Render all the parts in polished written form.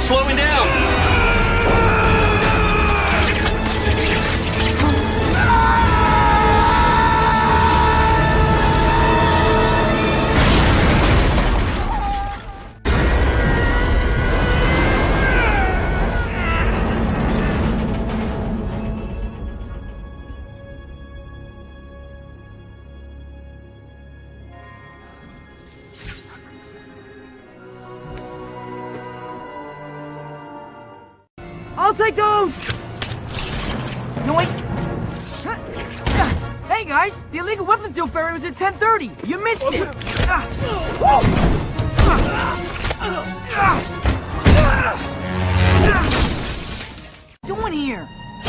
slowing down. I'll take those! No, wait. Hey, guys! The illegal weapons deal ferry was at 10:30. You missed it! What are you doing here?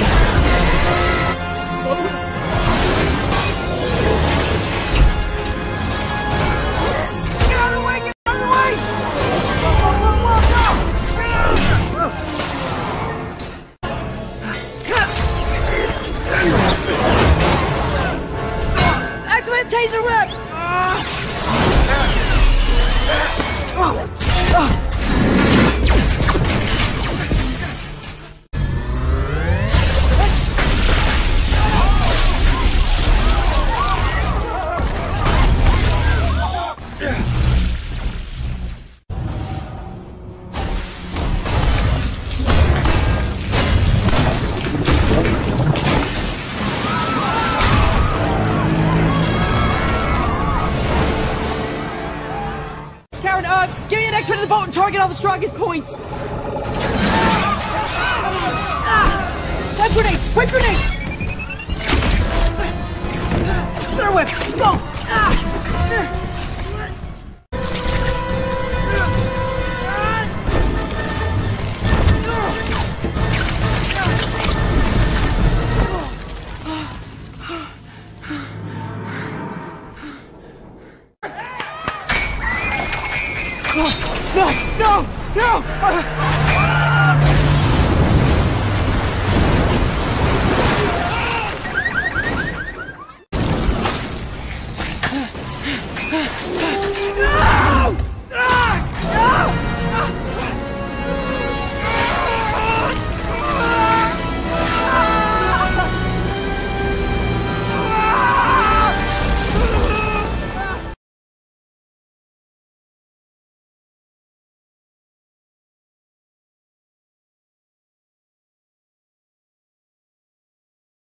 Get out of the way! Get out of the way! Activate taser whip! Give me an extra to the boat and target all the strongest points! Wipe grenade! Wipe grenade! Throw whip! Go! No! No! No!